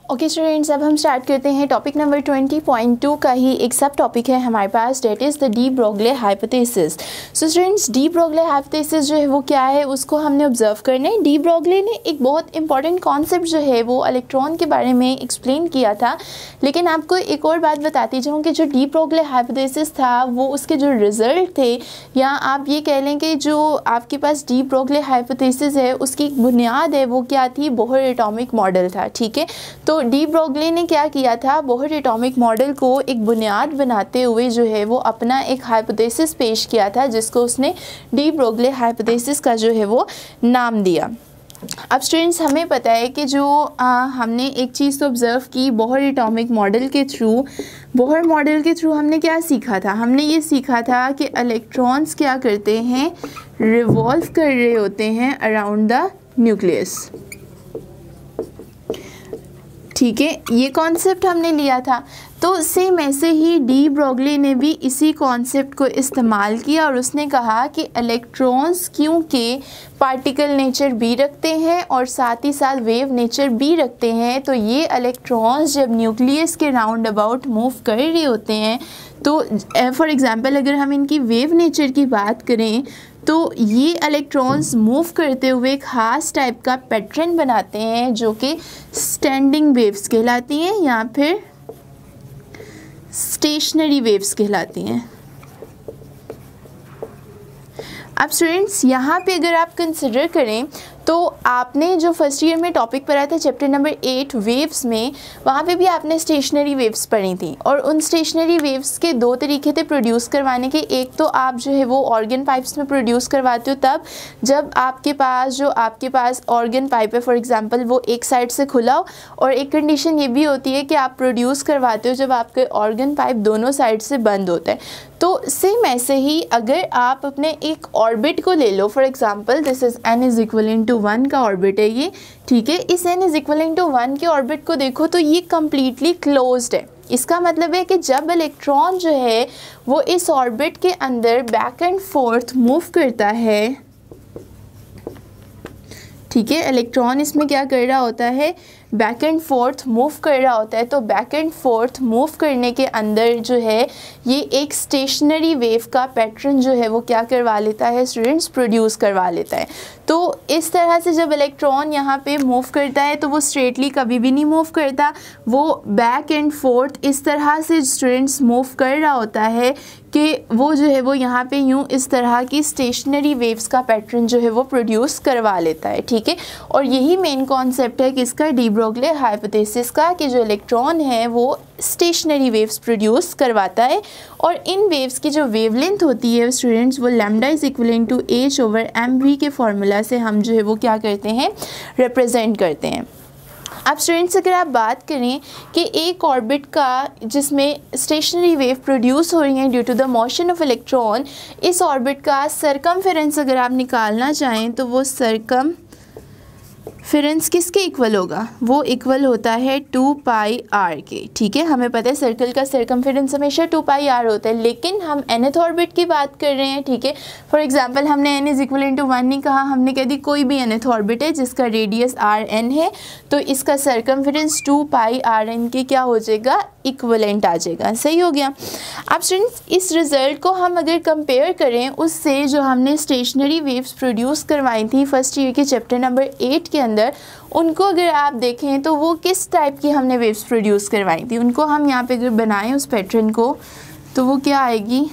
Okay students, अब हम start करते हैं टॉपिक नंबर 20.2 का ही एक सब टॉपिक है हमारे पास, that is the de Broglie hypothesis. So students, de Broglie hypothesis जो है वो क्या है उसको हमने ऑब्जर्व करना है। डी ब्रोगली ने एक बहुत इंपॉर्टेंट कॉन्सेप्ट जो है वो इलेक्ट्रॉन के बारे में एक्सप्लेन किया था, लेकिन आपको एक और बात बताती जाऊँ कि जो डी ब्रोगली हाइपोथेसिस था वो उसके जो रिज़ल्ट थे, या आप ये कह लें कि जो आपके पास डी ब्रोगली हाइपोथेसिस है उसकी एक बुनियाद है वो क्या थी, बोहर एटॉमिक मॉडल था। ठीक है, तो डी ब्रोगली ने क्या किया था, बोहर एटॉमिक मॉडल को एक बुनियाद बनाते हुए जो है वो अपना एक हाइपोथेसिस पेश किया था, जिसको उसने डी ब्रोगली हाइपोथेसिस का जो है वो नाम दिया। अब स्टूडेंट्स, हमें पता है कि जो हमने एक चीज़ तो ऑब्ज़र्व की बोहर एटॉमिक मॉडल के थ्रू, बोहर मॉडल के थ्रू हमने क्या सीखा था, हमने ये सीखा था कि इलेक्ट्रॉन्स क्या करते हैं, रिवॉल्व कर रहे होते हैं अराउंड द न्यूक्लियस। ठीक है, ये कॉन्सेप्ट हमने लिया था। तो सेम ऐसे ही डी ब्रोगली ने भी इसी कॉन्सेप्ट को इस्तेमाल किया और उसने कहा कि इलेक्ट्रॉन्स क्योंकि पार्टिकल नेचर भी रखते हैं और साथ ही साथ वेव नेचर भी रखते हैं, तो ये इलेक्ट्रॉन्स जब न्यूक्लियस के राउंड अबाउट मूव कर रहे होते हैं, तो फॉर एग्ज़ाम्पल अगर हम इनकी वेव नेचर की बात करें तो ये इलेक्ट्रॉन्स मूव करते हुए एक खास टाइप का पैटर्न बनाते हैं जो कि स्टैंडिंग वेव्स कहलाती हैं या फिर स्टेशनरी वेव्स कहलाती हैं। अब स्टूडेंट्स, यहाँ पे अगर आप कंसिडर करें तो आपने जो फर्स्ट ईयर में टॉपिक पढ़ा था चैप्टर नंबर 8 वेव्स में, वहाँ पे भी आपने स्टेशनरी वेव्स पढ़ी थी और उन स्टेशनरी वेव्स के दो तरीके थे प्रोड्यूस करवाने के। एक तो आप जो है वो ऑर्गन पाइप्स में प्रोड्यूस करवाते हो, तब जब आपके पास ऑर्गन पाइप है फॉर एग्जांपल वो एक साइड से खुला हो, और एक कंडीशन ये भी होती है कि आप प्रोड्यूस करवाते हो जब आपके ऑर्गन पाइप दोनों साइड से बंद होता है। तो सेम ऐसे ही अगर आप अपने एक ऑर्बिट को ले लो, for example this is n is equal to 1 का ऑर्बिट है ये। ठीक है, इस n इज़ इक्वल टू 1 के ऑर्बिट को देखो तो ये कम्प्लीटली क्लोज्ड है। इसका मतलब है कि जब इलेक्ट्रॉन जो है वो इस ऑर्बिट के अंदर बैक एंड फोर्थ मूव करता है, ठीक है, इलेक्ट्रॉन इसमें क्या कर रहा होता है, बैक एंड फोर्थ मूव कर रहा होता है। तो बैक एंड फोर्थ मूव करने के अंदर जो है ये एक स्टेशनरी वेव का पैटर्न जो है वो क्या करवा लेता है स्टूडेंट्स, प्रोड्यूस करवा लेता है। तो इस तरह से जब इलेक्ट्रॉन यहाँ पे मूव करता है तो वो स्ट्रेटली कभी भी नहीं मूव करता, वो बैक एंड फोर्थ इस तरह से स्टूडेंट्स मूव कर रहा होता है कि वो जो है वो यहाँ पे यूँ इस तरह की स्टेशनरी वेव्स का पैटर्न जो है वो प्रोड्यूस करवा लेता है। ठीक है, और यही मेन कॉन्सेप्ट है कि इसका डी ब्रोगली हाइपोथेसिस का, कि जो इलेक्ट्रॉन है वो स्टेशनरी वेव्स प्रोड्यूस करवाता है और इन वेव्स की जो वेवलेंथ होती है स्टूडेंट्स वो lambda is equal to h/mv के फॉर्मूला से हम जो है वो क्या करते हैं, रिप्रेजेंट करते हैं। अब स्टूडेंट्स, अगर आप बात करें कि एक ऑर्बिट का जिसमें स्टेशनरी वेव प्रोड्यूस हो रही है due to the motion of electron, इस ऑर्बिट का सरकमफेरेंस अगर आप निकालना चाहें तो वो सरकमफेरेंस किसके इक्वल होगा, वो इक्वल होता है 2πr के। ठीक है, हमें पता है सर्कल का सरकमफेरेंस हमेशा 2πr होता है, लेकिन हम nth ऑर्बिट की बात कर रहे हैं। ठीक है, फॉर एग्जांपल हमने n इज़ इक्वल टू 1 नहीं कहा, हमने कह दी कोई भी nth ऑर्बिट है जिसका रेडियस rn है, तो इसका सरकमफेरेंस 2πrn के क्या हो जाएगा, इक्वलेंट आ जाएगा। सही हो गया। अब स्टूडेंट्स, इस रिज़ल्ट को हम अगर कंपेयर करें उससे जो हमने स्टेशनरी वेव्स प्रोड्यूस करवाई थी फर्स्ट ईयर के चैप्टर नंबर 8 के अंदर, उनको अगर आप देखें तो वो किस टाइप की हमने वेव्स प्रोड्यूस करवाई थी, उनको हम यहाँ पे अगर बनाएं उस पैटर्न को तो वो क्या आएगी।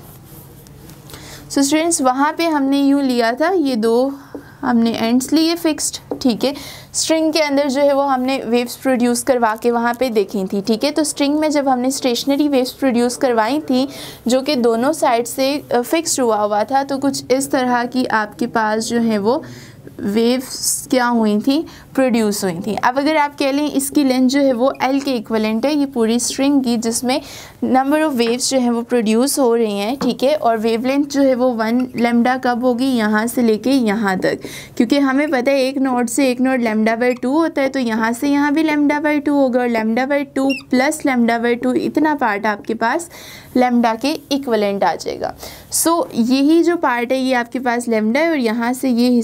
सो स्टूडेंट्स, वहाँ पे हमने यूँ लिया था, ये दो हमने एंड्स लिए फिक्स्ड। ठीक है, स्ट्रिंग के अंदर जो है वो हमने वेव्स प्रोड्यूस करवा के वहाँ पे देखी थी। ठीक है, तो स्ट्रिंग में जब हमने स्टेशनरी वेव्स प्रोड्यूस करवाई थी जो कि दोनों साइड से फिक्स्ड हुआ था, तो कुछ इस तरह की आपके पास जो है वो वेव्स क्या हुई थी, प्रोड्यूस हुई थी। अब अगर आप कह लें इसकी लेंथ जो है वो L के इक्वलेंट है, ये पूरी स्ट्रिंग की, जिसमें नंबर ऑफ़ वेव्स जो है वो प्रोड्यूस हो रही हैं। ठीक है, और वेवलेंथ जो है वो 1 लैम्डा कब होगी, यहाँ से लेके यहाँ तक, क्योंकि हमें पता है एक नोड से एक नोड λ/2 होता है, तो यहाँ से यहाँ भी λ/2 होगा और λ/2 प्लस λ/2 इतना पार्ट आपके पास लैम्डा के इक्वलेंट आ जाएगा। सो यही जो पार्ट है ये आपके पास लैम्डा है और यहाँ से ये हिस्सा आप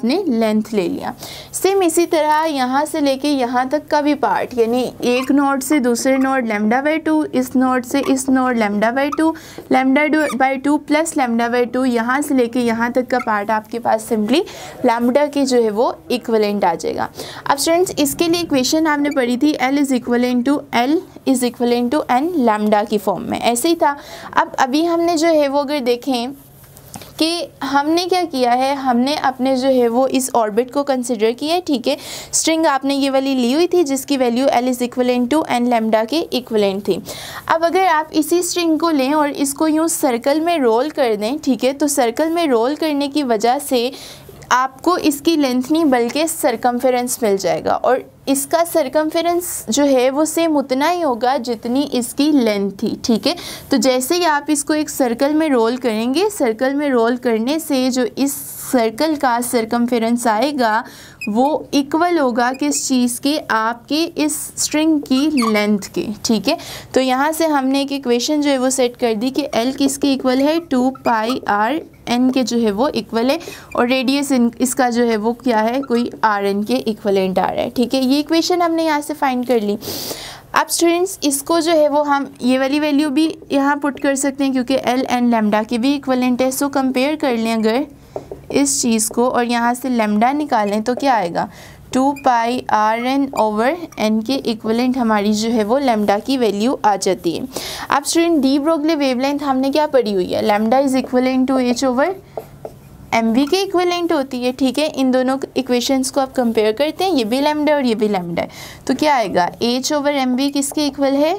आपने लेंथ ले लिया। सेम इसी तरह यहाँ से लेके यहाँ तक का भी पार्ट, यानी एक नोड से दूसरे नोड λ/2, इस नोड से इस नोड λ/2, λ/2 प्लस λ/2, यहाँ से लेके यहाँ तक का पार्ट आपके पास सिंपली लैम्डा के जो है वो इक्विवेलेंट आ जाएगा। अब स्टूडेंट्स इसके लिए इक्वेशन आपने पढ़ी थी L is equivalent to n lambda की फॉर्म में, ऐसे ही था। अब अभी हमने जो है वो अगर देखें कि हमने क्या किया है, हमने अपने जो है वो इस ऑर्बिट को कंसिडर किया है, ठीक है। स्ट्रिंग आपने ये वाली ली हुई थी जिसकी value L is equivalent to n lambda के इक्विवेलेंट थी। अब अगर आप इसी स्ट्रिंग को लें और इसको यूँ सर्कल में रोल कर दें, ठीक है, तो सर्कल में रोल करने की वजह से आपको इसकी लेंथ नहीं बल्कि सरकमफेरेंस मिल जाएगा, और इसका सरकमफेरेंस जो है वो सेम उतना ही होगा जितनी इसकी लेंथ थी, ठीक है। तो जैसे ही आप इसको एक सर्कल में रोल करेंगे, सर्कल में रोल करने से जो इस सर्कल का सरकमफेरेंस आएगा वो इक्वल होगा किस चीज़ के, आपके इस स्ट्रिंग की लेंथ के, ठीक है। तो यहाँ से हमने एक इक्वेशन जो है वो सेट कर दी कि L किसके इक्वल है, 2πr n के जो है वो इक्वल है, और रेडियस इसका जो है वो क्या है, कोई Rn के इक्वलेंट आ रहा है, ठीक है। ये इक्वेशन हमने यहाँ से फाइंड कर ली। अब स्टूडेंट्स इसको जो है वो हम ये वाली वैल्यू भी यहाँ पुट कर सकते हैं क्योंकि L n लैम्डा के भी इक्वलेंट है। सो कंपेयर कर लें अगर इस चीज़ को और यहाँ से लैम्डा निकालें तो क्या आएगा, 2πrn ओवर n के इक्वलेंट हमारी जो है वो लैम्डा की वैल्यू आ जाती है। अब स्टूडेंट डी ब्रोगली वेवलेंथ हमने क्या पढ़ी हुई है, lambda is equivalent to h over mv के इक्वलेंट होती है, ठीक है। इन दोनों इक्वेशंस को आप कंपेयर करते हैं, ये भी लैम्डा और ये भी लैम्डा है, तो क्या आएगा, h ओवर mv किसके इक्वल है,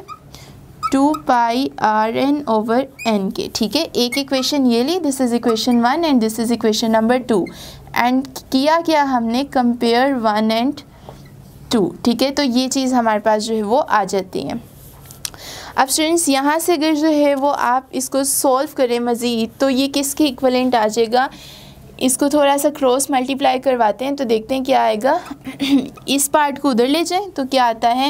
2πrn ओवर n के, ठीक है। एक इक्वेशन ये ली, this is equation 1 and this is equation number 2, and किया क्या हमने, कंपेयर 1 एंड 2, ठीक है। तो ये चीज़ हमारे पास जो है वो आ जाती है। अब स्टूडेंट्स यहाँ से अगर जो है वो आप इसको सॉल्व करें मज़ीद तो ये किसके इक्वलेंट आ जाएगा, इसको थोड़ा सा क्रॉस मल्टीप्लाई करवाते हैं तो देखते हैं क्या आएगा। इस पार्ट को उधर ले जाएं तो क्या आता है,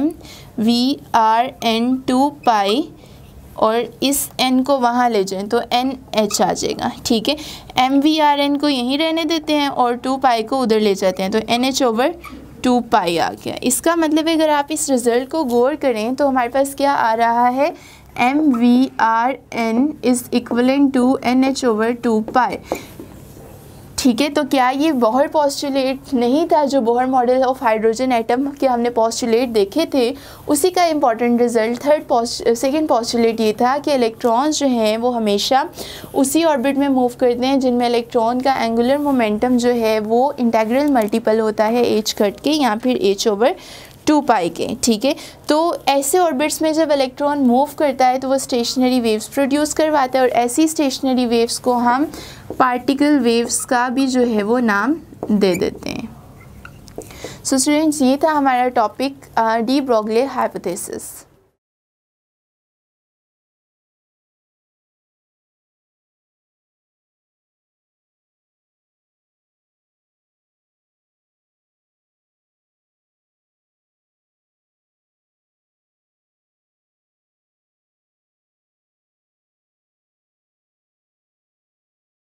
mvrn 2π, और इस n को वहाँ ले जाएं तो nh आ जाएगा, ठीक है। mvrn को यहीं रहने देते हैं और 2π को उधर ले जाते हैं तो nh ओवर 2π आ गया। इसका मतलब अगर आप इस रिज़ल्ट को गौर करें तो हमारे पास क्या आ रहा है, mvrn is equivalent to nh over 2π, ठीक है। तो क्या ये बोहर पोस्टुलेट नहीं था, जो Bohr model of hydrogen atom के हमने पोस्टुलेट देखे थे, उसी का इम्पॉर्टेंट रिजल्ट सेकंड पोस्टुलेट ये था कि इलेक्ट्रॉन्स जो हैं वो हमेशा उसी ऑर्बिट में मूव करते हैं जिनमें इलेक्ट्रॉन का एंगुलर मोमेंटम जो है वो इंटेग्रल मल्टीपल होता है h कट के या फिर h ओवर 2π के, ठीक है। तो ऐसे ऑर्बिट्स में जब इलेक्ट्रॉन मूव करता है तो वो स्टेशनरी वेव्स प्रोड्यूस करवाता है, और ऐसी स्टेशनरी वेव्स को हम पार्टिकल वेव्स का भी जो है वो नाम दे देते हैं। सो स्टूडेंट्स ये था हमारा टॉपिक डी ब्रोगली हाइपोथेसिस।